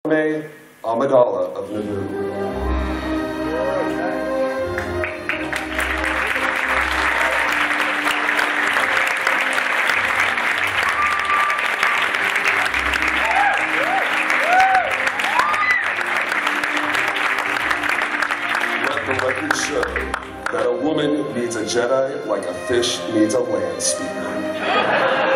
Padmé, Amidala of Naboo. Let the record show that a woman needs a Jedi like a fish needs a land speeder.